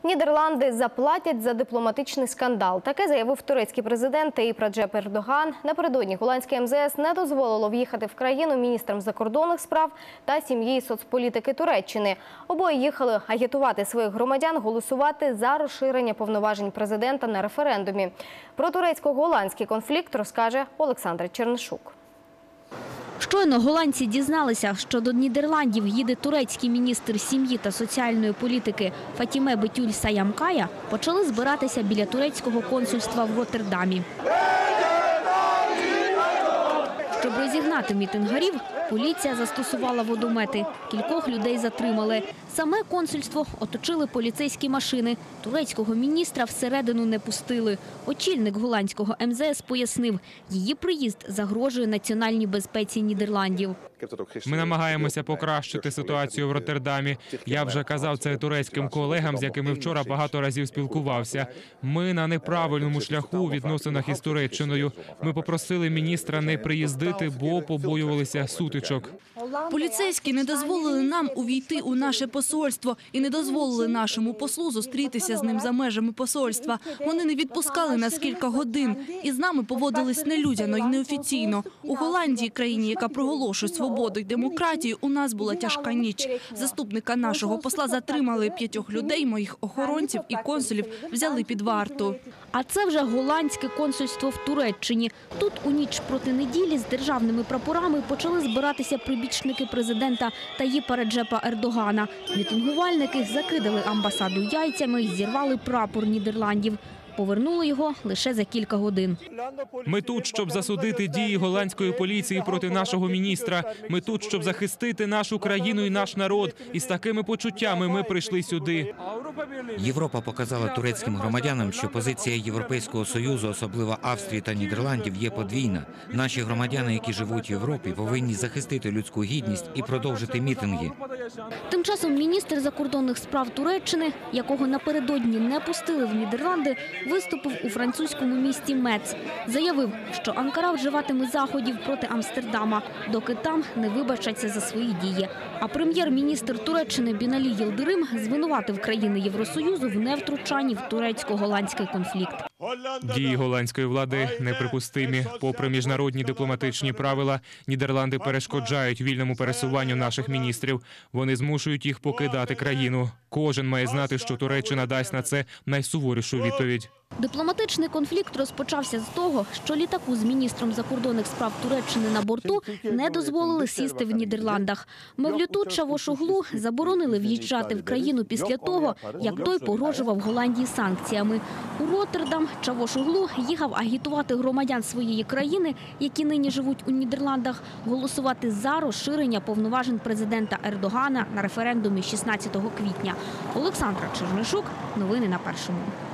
Нідерланди заплатять за дипломатичний скандал. Таке заявив турецький президент Таїп Реджеп Ердоган. Напередодні голландське МЗС не дозволило в'їхати в країну міністрам закордонних справ та сім'ї і соцполітики Туреччини. Обоє їхали агітувати своїх громадян голосувати за розширення повноважень президента на референдумі. Про турецько-голландський конфлікт розкаже Олександр Чернишук. Щойно голландці дізналися, що до Нідерландів їде турецький міністр сім'ї та соціальної політики Фатіме Бетюль Сайямкая, почали збиратися біля турецького консульства в Роттердамі. Щоб розігнати мітингарів, поліція застосувала водомети. Кількох людей затримали. Саме консульство оточили поліцейські машини. Турецького міністра всередину не пустили. Очільник голландського МЗС пояснив, її приїзд загрожує національній безпеці Нідерландів. Ми намагаємося покращити ситуацію в Роттердамі. Я вже казав це турецьким колегам, з якими вчора багато разів спілкувався. Ми на неправильному шляху у відносинах із Туреччиною. Ми попросили міністра не приїздити, бо побоювалися сутичок. Поліцейські не дозволили нам увійти у наше посольство і не дозволили нашому послу зустрітися з ним за межами посольства. Вони не відпускали нас кілька годин. І з нами поводились нелюдяно і неофіційно. У Голландії, країні, яка проголошує свободу і демократію, у нас була тяжка ніч. Заступника нашого посла затримали, 5 людей, моїх охоронців і консулів взяли під варту. А це вже голландське консульство в Туреччині. Тут у ніч проти неділі з державними прапорами почали збиратися прибічники президента Таїпа Реджепа Ердогана. Мітингувальники закидали амбасаду яйцями і зірвали прапор Нідерландів. Повернули його лише за кілька годин. Ми тут, щоб засудити дії голландської поліції проти нашого міністра. Ми тут, щоб захистити нашу країну і наш народ. І з такими почуттями ми прийшли сюди. Європа показала турецьким громадянам, що позиція Європейського Союзу, особливо Австрії та Нідерландів, є подвійна. Наші громадяни, які живуть в Європі, повинні захистити людську гідність і продовжити мітинги. Тим часом міністр закордонних справ Туреччини, якого напередодні не пустили в Нідерланди, виступив у французькому місті Мец. Заявив, що Анкара вживатиме заходів проти Амстердама, доки там не вибачаться за свої дії. А прем'єр-міністр Туреччини Біналі Йилдирим звинуватив країни Євросоюзу в невтручанні в турецько-голландський конфлікт. Дії голландської влади неприпустимі. Попри міжнародні дипломатичні правила, Нідерланди перешкоджають вільному пересуванню наших міністрів. Вони змушують їх покидати країну. Кожен має знати, що Туреччина дасть на це найсуворішу відповідь. Дипломатичний конфлікт розпочався з того, що літаку з міністром закордонних справ Туреччини на борту не дозволили сісти в Нідерландах. Мевлюту Чавушоглу заборонили в'їжджати в країну після того, як той погрожував Голландії санкціями. У Роттердам Чавушоглу їхав агітувати громадян своєї країни, які нині живуть у Нідерландах, голосувати за розширення повноважень президента Ердогана на референдумі 16 квітня. Олександра Чернишук. Новини на Першому.